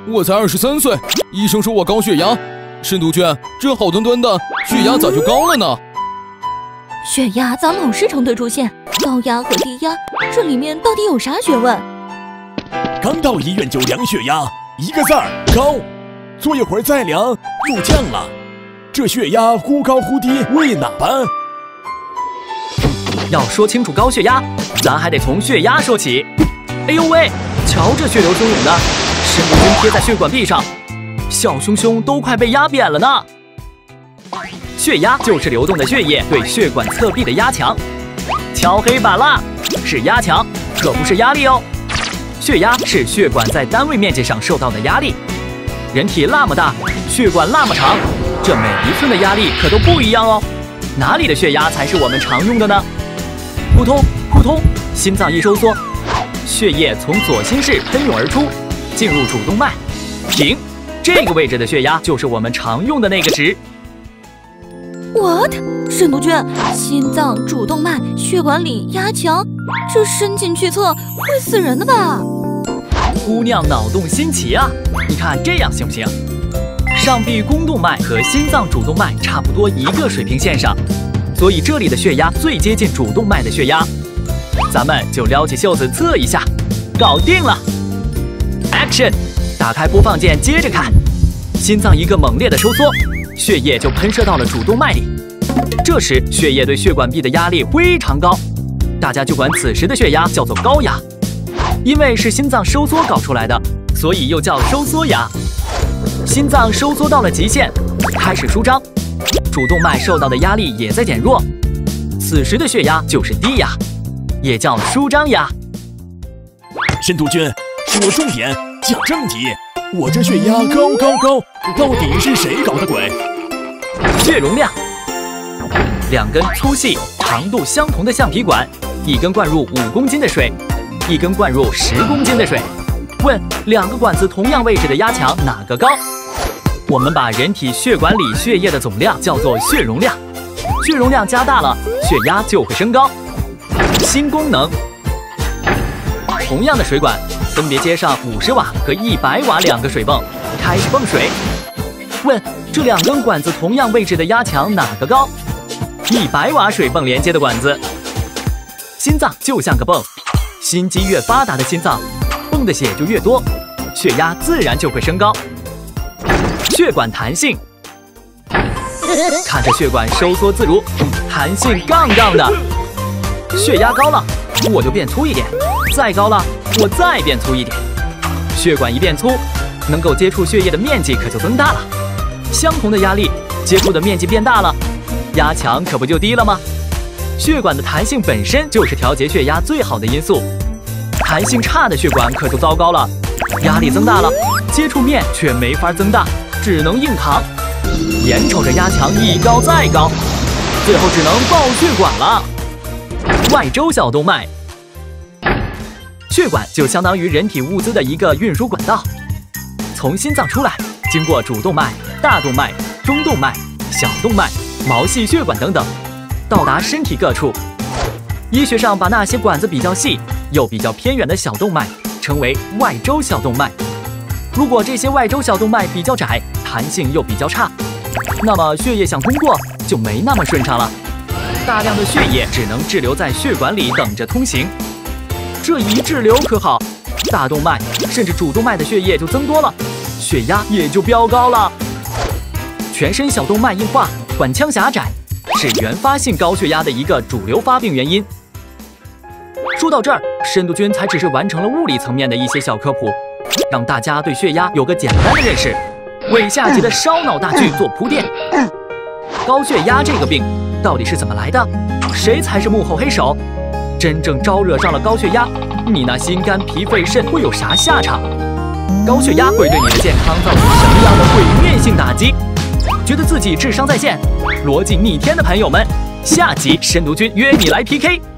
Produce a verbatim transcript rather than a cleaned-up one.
我才二十三岁，医生说我高血压。申毒君，这好端端的血压咋就高了呢？ 血压咋老是成对出现？高压和低压，这里面到底有啥学问？ 刚到医院就量血压，一个字儿高。坐一会儿再量又降了，这血压忽高忽低，为哪般？ 要说清楚高血压，咱还得从血压说起。哎呦喂，瞧这血流汹涌的，申毒君贴在血管壁上，小熊熊都快被压扁了呢。血压就是流动的血液对血管侧壁的压强。敲黑板啦，是压强，可不是压力哦。血压是血管在单位面积上受到的压力。人体那么大，血管那么长，这每一寸的压力可都不一样哦。哪里的血压才是我们常用的呢？扑通扑通，心脏一收缩，血液从左心室喷涌而出，进入主动脉。停，这个位置的血压就是我们常用的那个值。 What？ 申毒君，心脏、主动脉、血管里压强，这伸进去测会死人的吧？ 姑娘脑洞新奇啊！你看这样行不行？上臂肱动脉和心脏主动脉差不多一个水平线上，所以这里的血压最接近主动脉的血压。咱们就撩起袖子测一下，搞定了 ！Action！ 打开播放键，接着看。心脏一个猛烈的收缩，血液就喷射到了主动脉里。这时血液对血管壁的压力非常高，大家就管此时的血压叫做高压。因为是心脏收缩搞出来的，所以又叫收缩压。心脏收缩到了极限，开始舒张，主动脉受到的压力也在减弱，此时的血压就是低压，也叫舒张压。 申毒君，说重点，讲正题。我这血压高高高，到底是谁搞的鬼？ 血容量，两根粗细、长度相同的橡皮管，一根灌入五公斤的水，一根灌入十公斤的水。问两个管子同样位置的压强哪个高？我们把人体血管里血液的总量叫做血容量，血容量加大了，血压就会升高。新功能，同样的水管分别接上五十瓦和一百瓦两个水泵，开始泵水。问这两根管子同样位置的压强哪个高？一百瓦水泵连接的管子。心脏就像个泵，心肌越发达的心脏，泵的血就越多，血压自然就会升高。血管弹性，看着血管收缩自如，弹性杠杠的。血压高了，我就变粗一点，再高了，我再变粗一点。血管一变粗，能够接触血液的面积可就增大了。相同的压力，接触的面积变大了，压强可不就低了吗？血管的弹性本身就是调节血压最好的因素，弹性差的血管可就糟糕了，压力增大了，接触面却没法增大，只能硬扛。眼瞅着压强一高再高，最后只能爆血管了。外周小动脉，血管就相当于人体物资的一个运输管道，从心脏出来，经过主动脉、大动脉、中动脉、小动脉、毛细血管等等，到达身体各处。医学上把那些管子比较细又比较偏远的小动脉称为外周小动脉。如果这些外周小动脉比较窄，弹性又比较差，那么血液想通过就没那么顺畅了，大量的血液只能滞留在血管里等着通行。这一滞留可好，大动脉甚至主动脉的血液就增多了，血压也就飙高了。全身小动脉硬化，管腔狭窄，是原发性高血压的一个主流发病原因。说到这儿，申毒君才只是完成了物理层面的一些小科普，让大家对血压有个简单的认识，为下集的烧脑大剧做铺垫。高血压这个病到底是怎么来的？谁才是幕后黑手？真正招惹上了高血压，你那心肝脾肺肾会有啥下场？高血压会对你的健康造成什么样的毁灭性打击？觉得自己智商在线、逻辑逆天的朋友们，下集申毒君约你来 P K。